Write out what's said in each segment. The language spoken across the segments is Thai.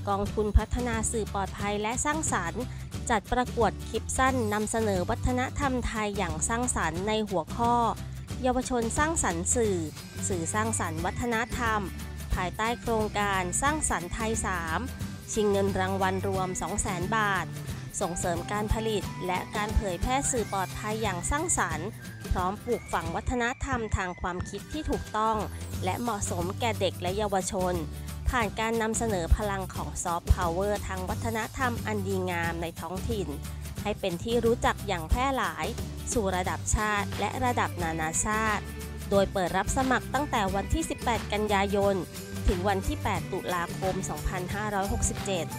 กองทุนพัฒนาสื่อปลอดภัยและสร้างสรรค์จัดประกวดคลิปสั้นนำเสนอวัฒนธรรมไทยอย่างสร้างสรรค์ในหัวข้อเยาวชนสร้างสรรค์สื่อสร้างสรรค์วัฒนธรรมภายใต้โครงการสร้างสรรค์ไทย3ชิงเงินรางวัลรวม 200,000 บาทส่งเสริมการผลิตและการเผยแพร่สื่อปลอดภัยอย่างสร้างสรรค์พร้อมปลูกฝังวัฒนธรรมทางความคิดที่ถูกต้องและเหมาะสมแก่เด็กและเยาวชนผ่านการนำเสนอพลังของซอฟต์พาวเวอร์ทางวัฒนธรรมอันดีงามในท้องถิ่นให้เป็นที่รู้จักอย่างแพร่หลายสู่ระดับชาติและระดับนานาชาติโดยเปิดรับสมัครตั้งแต่วันที่ 18 กันยายนถึงวันที่ 8 ตุลาคม 2567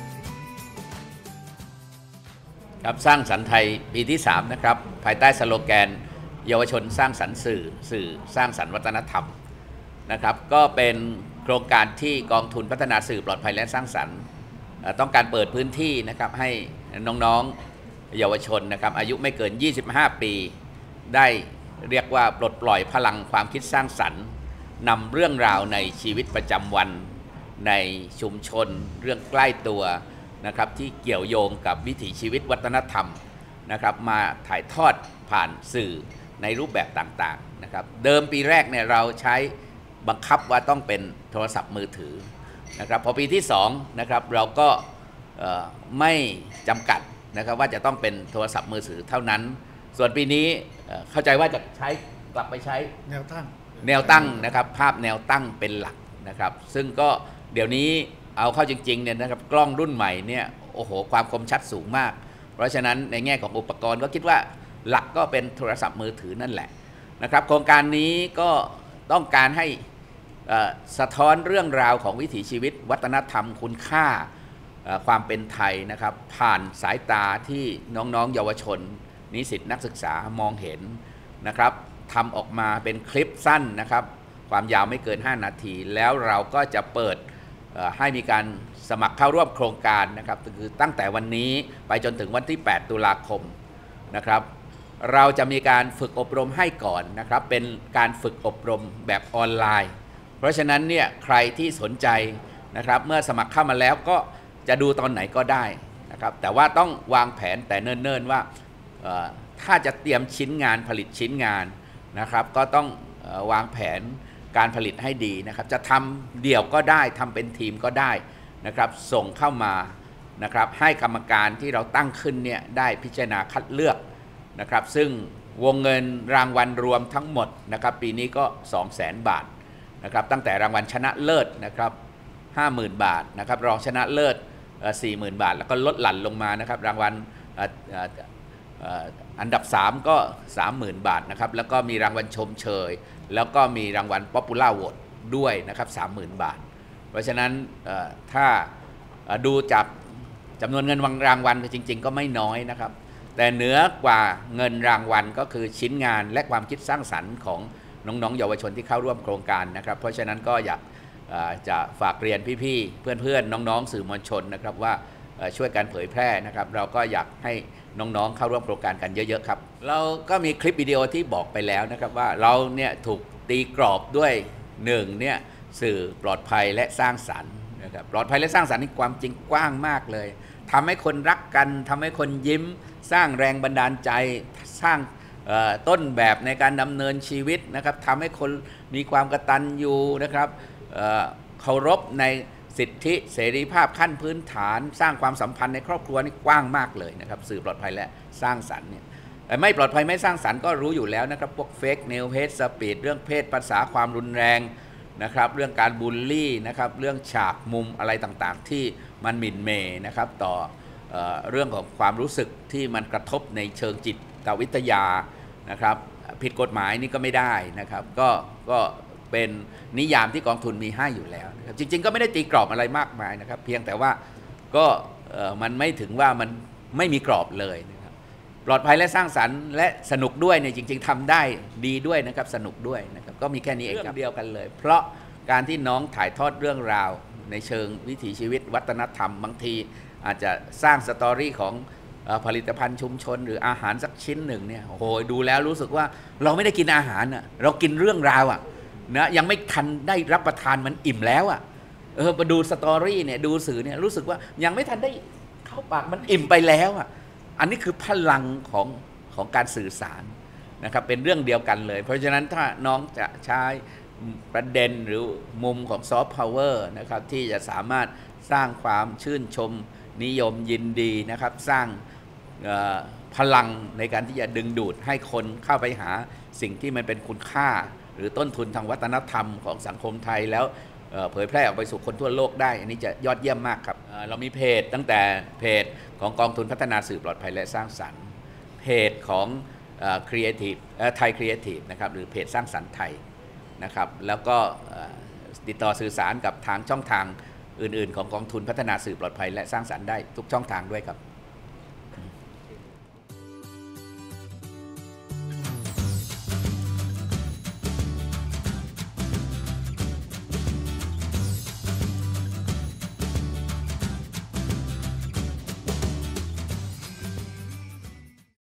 ครับสร้างสรรค์ไทยปีที่3นะครับภายใต้สโลแกนเยาวชนสร้างสรรค์สื่อสร้างสรรค์วัฒนธรรมนะครับก็เป็นโครงการที่กองทุนพัฒนาสื่อปลอดภัยและสร้างสรรค์ต้องการเปิดพื้นที่นะครับให้น้องๆเยาวชนนะครับอายุไม่เกิน25 ปีได้เรียกว่าปลดปล่อยพลังความคิดสร้างสรรค์นำเรื่องราวในชีวิตประจำวันในชุมชนเรื่องใกล้ตัวนะครับที่เกี่ยวโยงกับวิถีชีวิตวัฒนธรรมนะครับมาถ่ายทอดผ่านสื่อในรูปแบบต่างๆนะครับเดิมปีแรกเนี่ยเราใช้บังคับว่าต้องเป็นโทรศัพท์มือถือนะครับพอปีที่2นะครับเราก็ไม่จำกัดนะครับว่าจะต้องเป็นโทรศัพท์มือถือเท่านั้นส่วนปีนี้เข้าใจว่าจะใช้กลับไปใช้แนวตั้งนะครับภาพแนวตั้งเป็นหลักนะครับซึ่งก็เดี๋ยวนี้เอาเข้าจริงๆเนี่ยนะครับกล้องรุ่นใหม่เนี่ยโอ้โหความคมชัดสูงมากเพราะฉะนั้นในแง่ของอุปกรณ์ก็คิดว่าหลักก็เป็นโทรศัพท์มือถือนั่นแหละนะครับโครงการนี้ก็ต้องการให้สะท้อนเรื่องราวของวิถีชีวิตวัฒนธรรมคุณค่าความเป็นไทยนะครับผ่านสายตาที่น้องๆเยาวชนนิสิตนักศึกษามองเห็นนะครับทำออกมาเป็นคลิปสั้นนะครับความยาวไม่เกิน5 นาทีแล้วเราก็จะเปิดให้มีการสมัครเข้าร่วมโครงการนะครับคือตั้งแต่วันนี้ไปจนถึงวันที่ 8 ตุลาคมนะครับเราจะมีการฝึกอบรมให้ก่อนนะครับเป็นการฝึกอบรมแบบออนไลน์เพราะฉะนั้นเนี่ยใครที่สนใจนะครับเมื่อสมัครเข้ามาแล้วก็จะดูตอนไหนก็ได้นะครับแต่ว่าต้องวางแผนแต่เนิ่นๆว่าถ้าจะเตรียมชิ้นงานผลิตชิ้นงานนะครับก็ต้องวางแผนการผลิตให้ดีนะครับจะทำเดี่ยวก็ได้ทำเป็นทีมก็ได้นะครับส่งเข้ามานะครับให้กรรมการที่เราตั้งขึ้นเนี่ยได้พิจารณาคัดเลือกนะครับซึ่งวงเงินรางวัลรวมทั้งหมดนะครับปีนี้ก็ 200,000 บาทนะครับตั้งแต่รางวัลชนะเลิศนะครับ 50,000 บาทนะครับรองชนะเลิศ 40,000 บาทแล้วก็ลดหลั่นลงมานะครับรางวัลอันดับ3ก็ 30,000 บาทนะครับแล้วก็มีรางวัลชมเชยแล้วก็มีรางวัล Popular Vote ด้วยนะครับ 30,000 บาทเพราะฉะนั้นถ้าดูจากจำนวนเงินรางวัลจริงๆก็ไม่น้อยนะครับแต่เหนือกว่าเงินรางวัลก็คือชิ้นงานและความคิดสร้างสรรค์ของน้องๆเยาวชนที่เข้าร่วมโครงการนะครับเพราะฉะนั้นก็อยากจะฝากเรียนพี่ๆเพื่อนๆน้องๆสื่อมวลชนนะครับว่าช่วยกันเผยแพร่นะครับเราก็อยากให้น้องๆเข้าร่วมโครงการกันเยอะๆครับเราก็มีคลิปวิดีโอที่บอกไปแล้วนะครับว่าเราเนี่ยถูกตีกรอบด้วย1เนี่ยสื่อปลอดภัยและสร้างสรรค์นะครับปลอดภัยและสร้างสรรค์นี่ความจริงกว้างมากเลยทำให้คนรักกันทำให้คนยิ้มสร้างแรงบันดาลใจสร้างต้นแบบในการดำเนินชีวิตนะครับทำให้คนมีความกตัญญูนะครับเคารพในสิทธิเสรีภาพขั้นพื้นฐานสร้างความสัมพันธ์ในครอบครัวนี่กว้างมากเลยนะครับสื่อปลอดภัยและสร้างสรรค์เนี่ยแต่ไม่ปลอดภัยไม่สร้างสรรค์ก็รู้อยู่แล้วนะครับพวกเฟกนิวส์เฮทสปีดเรื่องเพศภาษาความรุนแรงนะครับเรื่องการบูลลี่นะครับเรื่องฉากมุมอะไรต่างๆที่มันหมิ่นเหม่นะครับต่อเรื่องของความรู้สึกที่มันกระทบในเชิงจิตวิทยานะครับผิดกฎหมายนี่ก็ไม่ได้นะครับก็เป็นนิยามที่กองทุนมีให้อยู่แล้วนะครับจริงๆก็ไม่ได้ตีกรอบอะไรมากมายนะครับเพียงแต่ว่าก็มันไม่ถึงว่ามันไม่มีกรอบเลยนะครับปลอดภัยและสร้างสรรค์และสนุกด้วยเนี่ยจริงๆทำได้ดีด้วยนะครับสนุกด้วยนะครับก็มีแค่นี้เองครับเดียวกันเลยเพราะการที่น้องถ่ายทอดเรื่องราวในเชิงวิถีชีวิตวัฒนธรรมบางทีอาจจะสร้างสตอรี่ของผลิตภัณฑ์ชุมชนหรืออาหารสักชิ้นหนึ่งเนี่ยโอ้โหดูแล้วรู้สึกว่าเราไม่ได้กินอาหารเรากินเรื่องราวนะยังไม่ทันได้รับประทานมันอิ่มแล้วมาดูสตอรี่เนี่ยดูสื่อเนี่ยรู้สึกว่ายังไม่ทันได้เข้าปากมันอิ่มไปแล้วอ่ะอันนี้คือพลังของการสื่อสารนะครับเป็นเรื่องเดียวกันเลยเพราะฉะนั้นถ้าน้องจะใช้ประเด็นหรือมุมของซอฟต์พาวเวอร์นะครับที่จะสามารถสร้างความชื่นชมนิยมยินดีนะครับสร้างพลังในการที่จะดึงดูดให้คนเข้าไปหาสิ่งที่มันเป็นคุณค่าหรือต้นทุนทางวัฒนธรรมของสังคมไทยแล้วเผยแพร่ออกไปสู่คนทั่วโลกได้อันนี้จะยอดเยี่ยมมากครับเรามีเพจตั้งแต่เพจของกองทุนพัฒนาสื่อปลอดภัยและสร้างสรรค์เพจของCreative ไทย Creative นะครับหรือเพจสร้างสรรค์ไทยนะครับแล้วก็ติดต่อสื่อสารกับทางช่องทางอื่นๆของกองทุนพัฒนาสื่อปลอดภัยและสร้างสรรค์ได้ทุกช่องทางด้วยครับ